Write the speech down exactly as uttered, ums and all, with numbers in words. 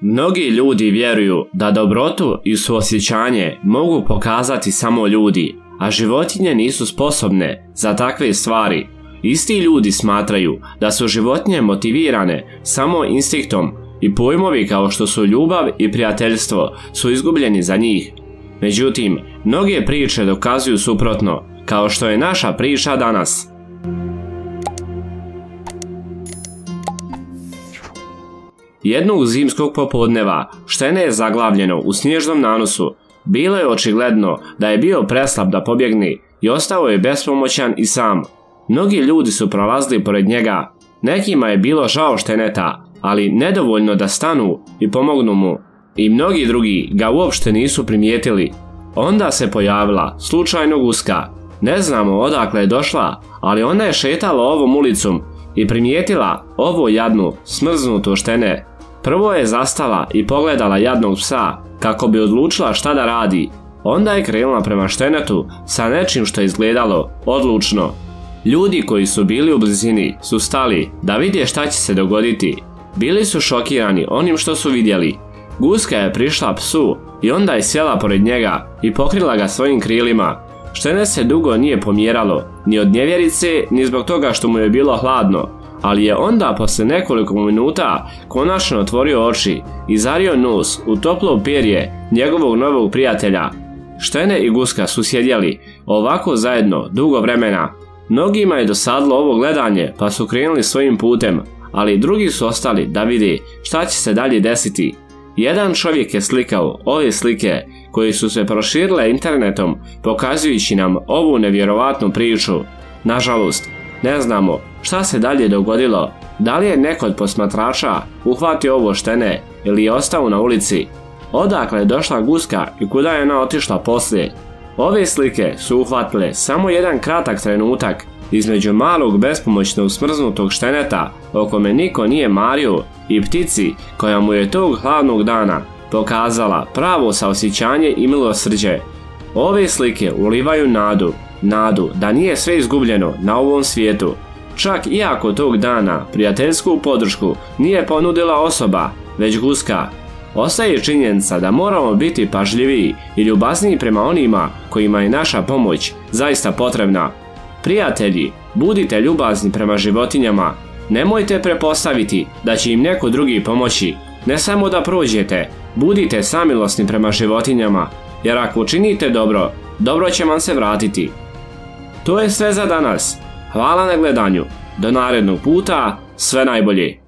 Mnogi ljudi vjeruju da dobrotu i suosjećanje mogu pokazati samo ljudi, a životinje nisu sposobne za takve stvari. Isti ljudi smatraju da su životinje motivirane samo instinktom i pojmovi kao što su ljubav i prijateljstvo su izgubljeni za njih. Međutim, mnoge priče dokazuju suprotno, kao što je naša priča danas. Jednog zimskog popodneva štene je zaglavljeno u snježnom nanosu. Bilo je očigledno da je bio preslab da pobjegne i ostao je bespomoćan i sam. Mnogi ljudi su prolazili pored njega. Nekima je bilo žao šteneta, ali nedovoljno da stanu i pomognu mu. I mnogi drugi ga uopšte nisu primijetili. Onda se pojavila slučajno guska. Ne znamo odakle je došla, ali ona je šetala ovom ulicom i primijetila ovo jadnu, smrznuto štene. Prvo je zastala i pogledala jadnog psa kako bi odlučila šta da radi. Onda je krenula prema štenetu sa nečim što je izgledalo odlučno. Ljudi koji su bili u blizini su stali da vidje šta će se dogoditi. Bili su šokirani onim što su vidjeli. Guska je prišla psu i onda je sjela pored njega i pokrila ga svojim krilima. Štene se dugo nije pomjeralo, ni od nevjerice, ni zbog toga što mu je bilo hladno, ali je onda posle nekoliko minuta konačno otvorio oči i zario nos u toplo perje njegovog novog prijatelja. Štene i guska su sjedjeli ovako zajedno dugo vremena. Mnogima je dosadilo ovo gledanje pa su krenuli svojim putem, ali drugi su ostali da vide šta će se dalje desiti. Jedan čovjek je slikao ove slike koje su se proširile internetom pokazujući nam ovu nevjerovatnu priču. Nažalost, ne znamo šta se dalje dogodilo, da li je neko od posmatrača uhvatio ovo štene ili je ostao na ulici. Odakle je došla guska i kuda je ona otišla poslije. Ove slike su uhvatile samo jedan kratak trenutak između malog bespomoćnog smrznutog šteneta o kome niko nije mario i ptici koja mu je tog hladnog dana pokazala pravo saosjećanje i milosrđe. Ove slike ulivaju nadu, nadu da nije sve izgubljeno na ovom svijetu. Čak iako tog dana prijateljsku podršku nije ponudila osoba, već guska. Ostaje činjenica da moramo biti pažljiviji i ljubazniji prema onima kojima je naša pomoć zaista potrebna. Prijatelji, budite ljubazni prema životinjama. Nemojte prepostaviti da će im neko drugi pomoći. Ne samo da prođete, budite samilosni prema životinjama, jer ako učinite dobro, dobro će vam se vratiti. To je sve za danas. Hvala na gledanju. Do narednog puta, sve najbolje.